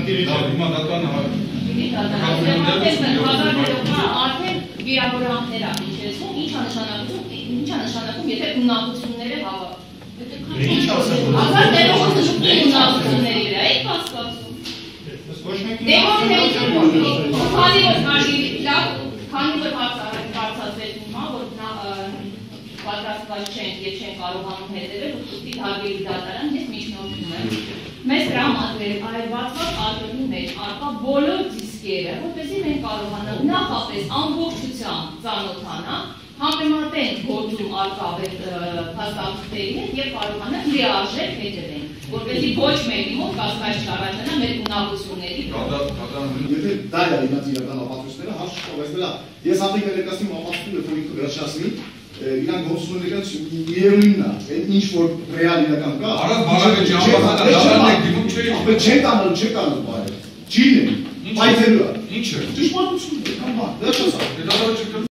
Արդեն վիրավորանքներ ա իջեցում, ինչա նշանակում, եթե ունակությունները Ազար ներողոց նշուկի ունակությունների վրա, եք կասկացում։ Քանի որ հարցացվեց հիմա, որ պատրաստված չենք և չենք կարողանում հետևել, ուստի հարգելի դատարան, ես միջնորդում եմ։ Մեզ տրամադրել այրվածված ալբոմի մեջ առկա բոլոր դիսկերը, որպեսզի մենք կարողանանք նախապես ամբողջությամբ ծանոթանալ, համեմատենք գործում առկա փաստաթղթերի հետ և կարողանանք լիարժեք հետևենք, որպեսզի ոչ մեկի մոտ կասկած չառաջանա մեր ունակությունների վրա։ Եթե դա է իրենց իրական ապացույցները, հարց չկա, ես հանդիք ներկայացնում ապացույցները, որ ինքը վերջացնի, իրանք գործունեության միևնույնն է, ինչ որ ռեալ իրական կա։ Արադ Բարավեջի անվասանա դիմում չէի։ Չեք անելու բարև, չի լինի, պայթելու է։ Ինչ է։ Ճշմարտությունն է, կամ բան, վերջացավ։